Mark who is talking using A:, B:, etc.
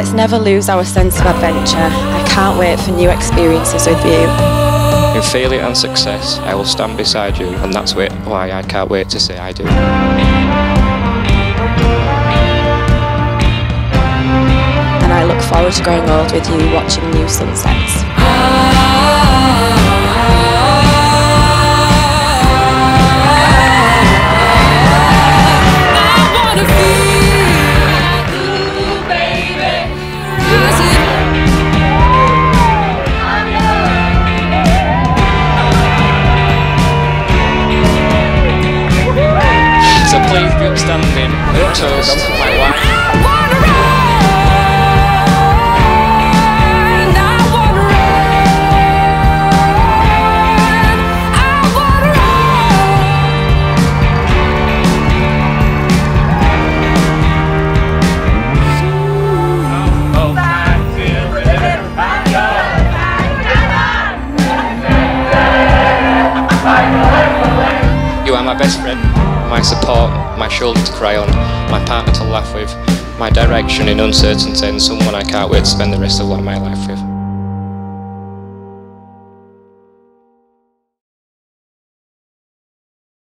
A: Let's never lose our sense of adventure. I can't wait for new experiences with you.
B: In failure and success, I will stand beside you, and that's why I can't wait to say I do.
A: And I look forward to growing old with you, watching new sunsets.
B: So please be upstanding and toast my wife. You are my best friend, my support, my shoulder to cry on, my partner to laugh with, my direction in uncertainty, and someone I can't wait to spend the rest of my life with.